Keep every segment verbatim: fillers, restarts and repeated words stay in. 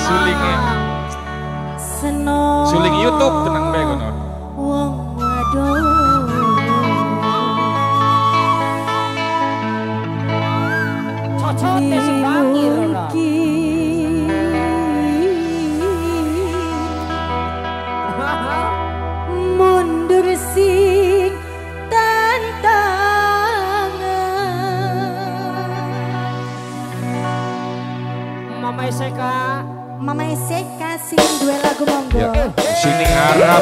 sulingnya. Suling YouTube tenang bae kono. Wong waduh. Cocote sembangi ora. Mundur sing tantangan. Mama Seka, Mama Seka sing dua lagu monggo. Ya, sini Arab.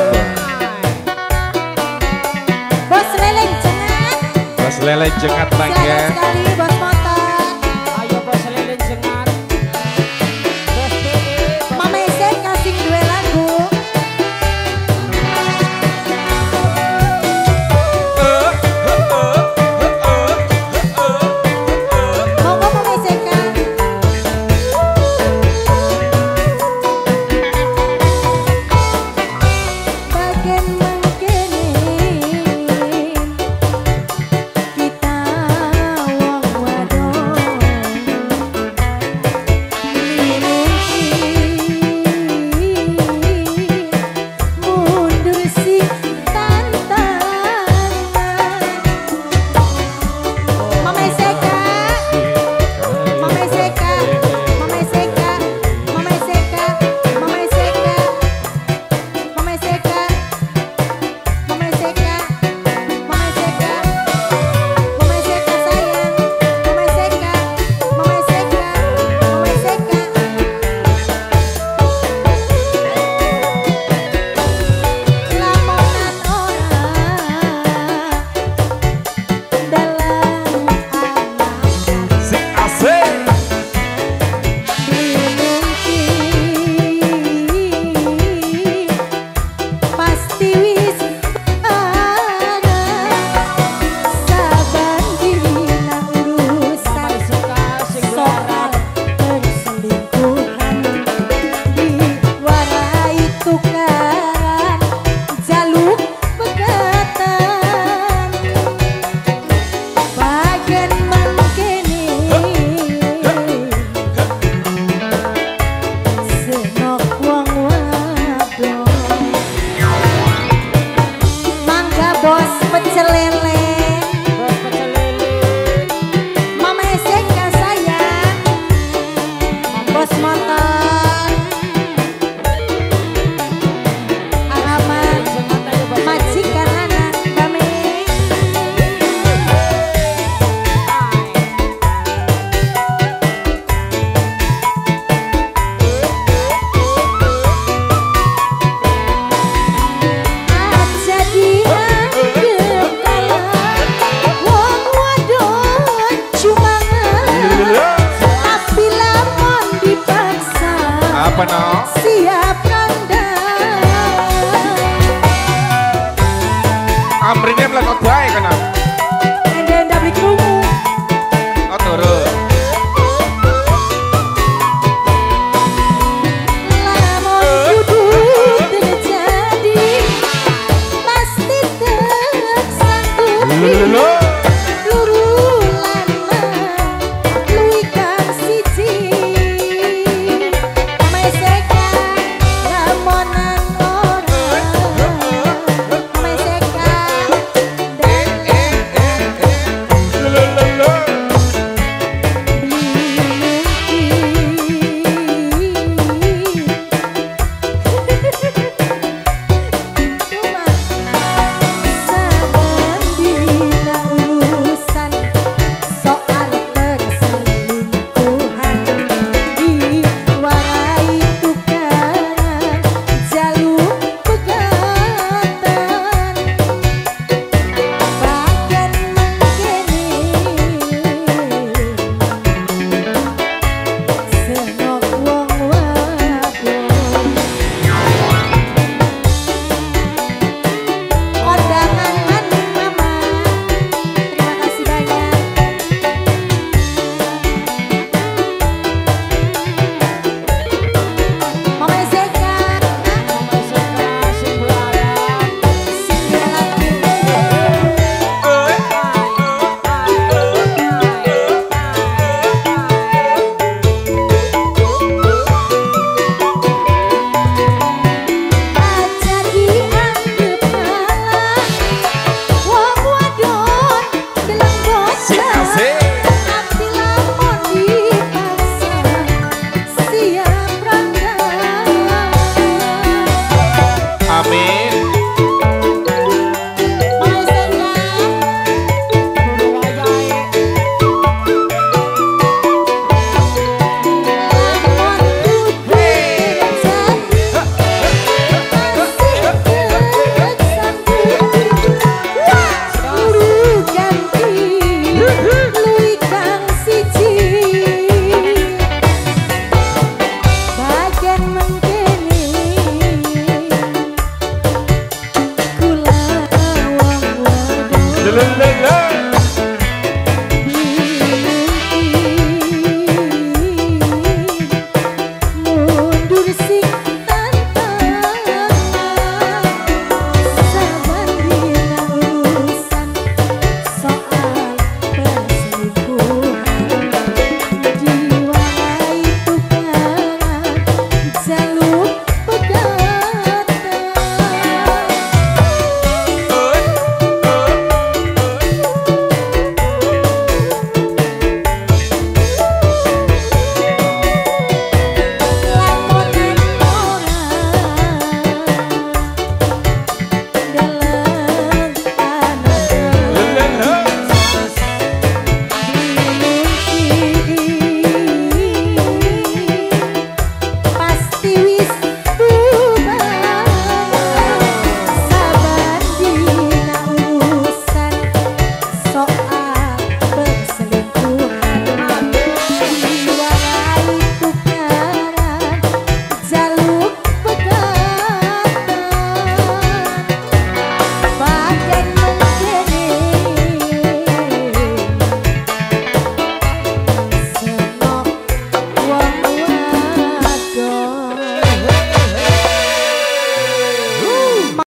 Bos leleng cengat. Bos lele jengat Selamat mangga. sekali bos motor. ayo bos leleng jengat. Bos P E, Mama Seka sing dua lagu. Monggo Mama Seka. Bagian mengkene kita wong wadon mundur si tantangan. Mama Seka, Mama Seka, Mama Seka, Mama Seka, Mama Seka, Mama Seka, Mama Seka, Mama Seka, Mama Seka sayang, Mama Seka, Mama Seka, Mama Seka. Lamongan ora dalam anak. Sing asik. Pasti wis banget saban dina urusan Seka sing soal perselingkuhan diwarai tukaran jaluk pegatan bagian mangkene senok wong wadon mangga bos pecel lele bos pecel lele. Mama Seka sayang bos motor alamat majikan anak kami. Aja dianggep kalah wong wadon cuma tapi lamun dipaksa Apa no?